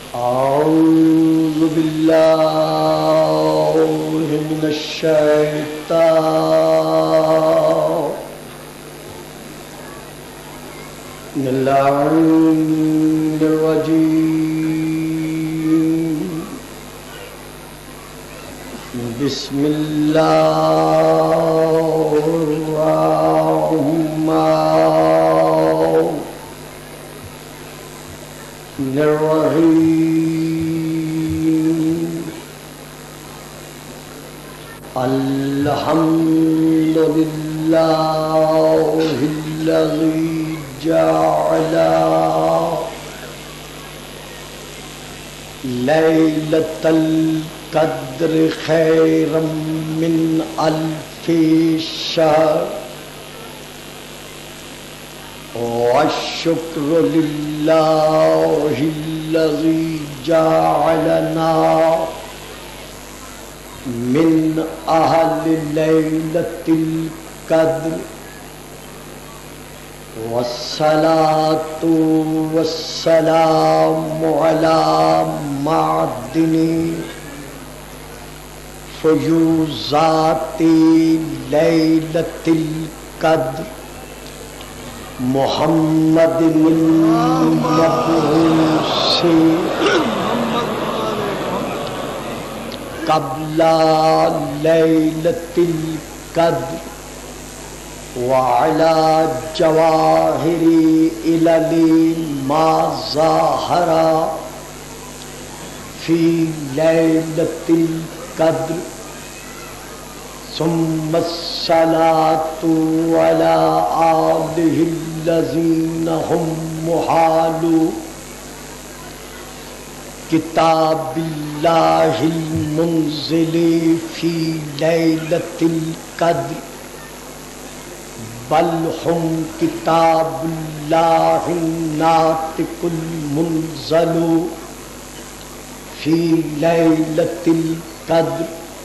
أعوذ بالله من الشيطان الرجيم. بسم الله الرحمن الرحيم. الحمد لله الذي جعل ليلة القدر خيرا من ألف شهر. والشكر لله الذي جعلنا من أهل ليلة القدر. والصلاة والسلام على معدن فيوزات ليلة القدر محمد المبعوث قبل ليلة القدر وعلى جواهر إلل ما ظاهر في ليلة القدر. ثم الصلاة على آله الذين هم محال كتاب الله المنزل في ليلة القدر، بل هم كتاب الله الناطق المنزل في ليلة القدر.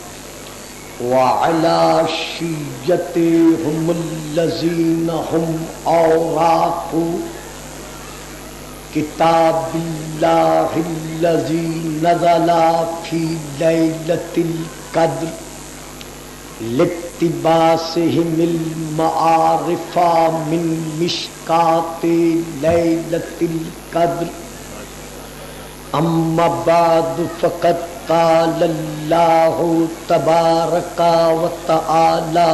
وعلى شيعتهم الذين هم أوراق كتاب الله الذي نزل في ليلة القدر لاقتباسهم المعارف من مشكاة ليلة القدر. أما بعد فقد قال الله تبارك وتعالى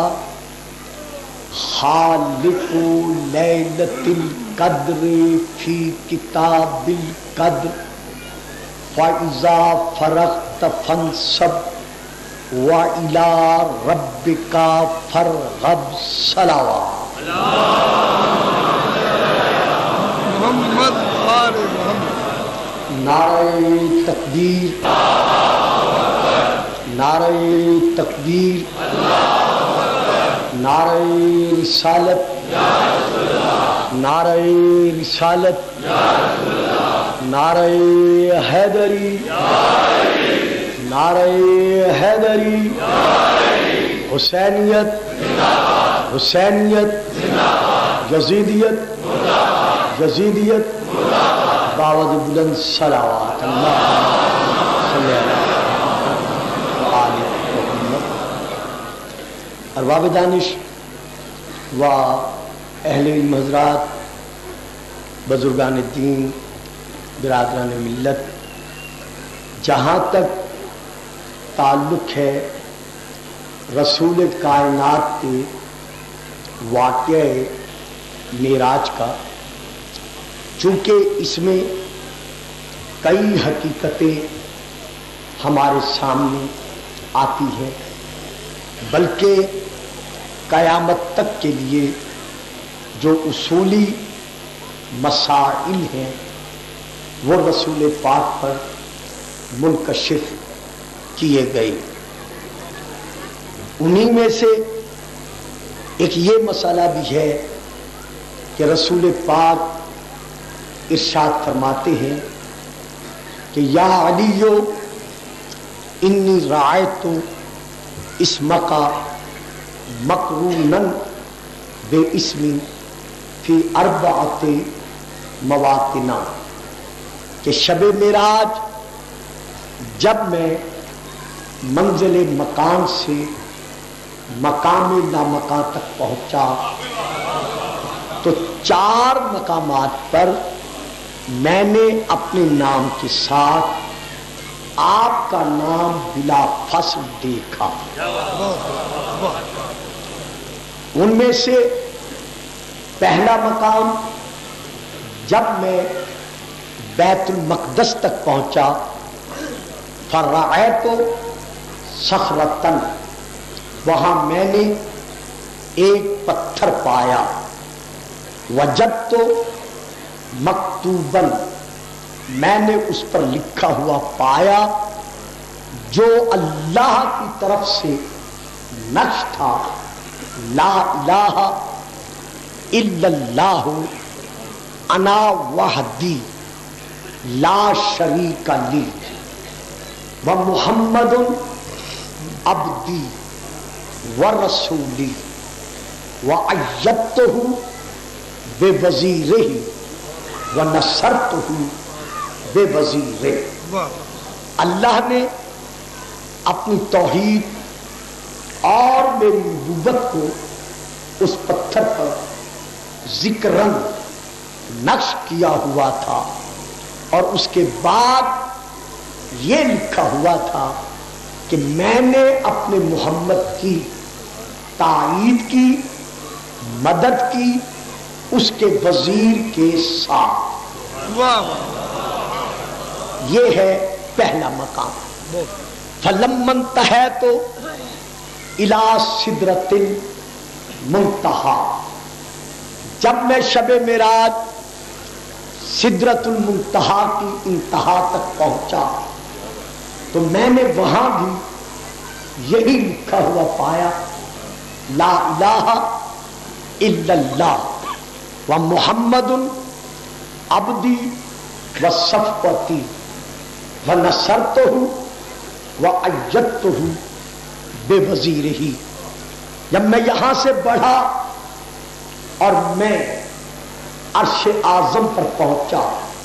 خالق ليلة القدر في كتاب القدر فإذا فرغت فانصب وإلى ربك فارغب. صلوات محمد آل محمد. نعرہ تکبیر، نعرہ تکبیر، نعرہ رسالت، نعرہ رسالت، نعرہ حیدری، نعرہ حیدری. حسینیت، حسینیت، یزیدیت، یزیدیت. باوض بلند صلوات اللہ صلی اللہ علیہ وسلم. ارباب دانش و اہل علم حضرات، بزرگان دین، برادران ملت، جہاں تک تعلق ہے رسول کائنات کے واقعہ معراج کا، چونکہ اس میں کئی حقیقتیں ہمارے سامنے آتی ہیں، بلکہ قیامت تک کے لیے جو اصولی مسائل ہیں وہ رسول پاک پر منکشف کیے گئے. انہی میں سے ایک یہ مسئلہ بھی ہے کہ رسول پاک ارشاد فرماتے ہیں کہ یا علیو انی رأیت اسمک مقرونن بے اسمی فی اربعۃ مواطن. کہ شب معراج جب میں منزل مکان سے مقام لامکان تک پہنچا تو 4 مقامات پر میں نے اپنے نام کے ساتھ آپ کا نام بلا فصل دیکھا. ان میں سے پہلا مقام جب میں بیت المقدس تک پہنچا فرأیت صخرۃ، وہاں میں نے ایک پتھر پایا. وجدت مکتوباً، میں نے اس پر لکھا ہوا پایا جو اللہ کی طرف سے نقش تھا، لا الہ الا اللہ انا وحدی لا شریک لی ومحمد عبدی ورسولی وأیدتہ بوزیرہ ونصرتہ بوزیرہ. اللہ نے اپنی توحید اور میری نبوت کو اس پتھر پر ذکرن نقش کیا ہوا تھا اور اس کے بعد یہ لکھا ہوا تھا کہ میں نے اپنے محمد کی تائید کی، مدد کی اس کے وزیر کے ساتھ. یہ ہے پہلا مقام. فلما انتہیت الی سدرۃ المنتہی، جب میں شب معراج سدرۃ المنتہی کی انتہا تک پہنچا تو میں نے وہاں بھی یہی لکھا ہوا پایا، لا الہ الا اللہ ومحمد عبدی وصفوتی ونصرتہ وأیدتہ بوزیرہ. جب میں یہاں سے بڑھا اور میں عرش اعظم پر پہنچا،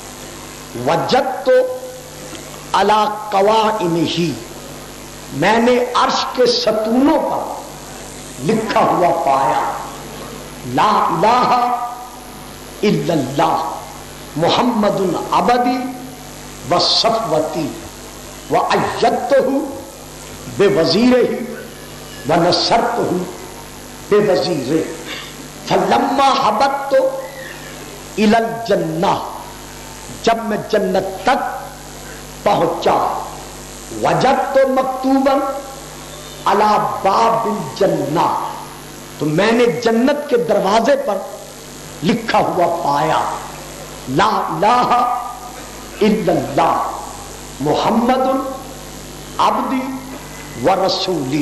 وجدت علی قوائمہ، میں نے عرش کے ستونوں پر لکھا ہوا پایا، لا الہ الا اللہ محمد عبدی وصفوتی وأیدتہ بوزیرہ ونصرتہ بوزیرہ. فلما حبطت الی الجنہ، جب میں جنت تک پہنچا، وجدت مکتوبا علی باب الجنہ، تو میں نے جنت کے دروازے پر لکھا ہوا پایا، لا الہ الا اللہ محمد عبدی ورسولی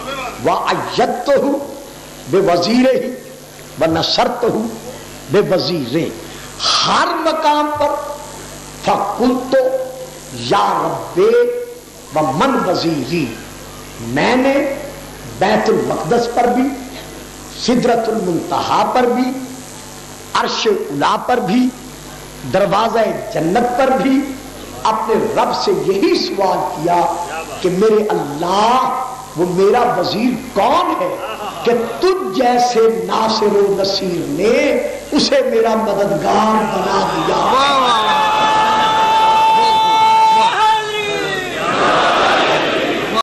وأیدتہ بوزیرہ ونصرتہ بوزیرہ. ہر مقام پر فقلت یا رب ومن وزیری، میں نے بیت المقدس پر بھی، سدرۃ المنتہا پر بھی، عرش اولی پر بھی، دروازہ جنت پر بھی اپنے رب سے یہی سوال کیا کہ میرے اللہ وہ میرا وزیر کون ہے کہ تجھ جیسے ناصر و نصیر نے اسے میرا مددگار بنا دیا.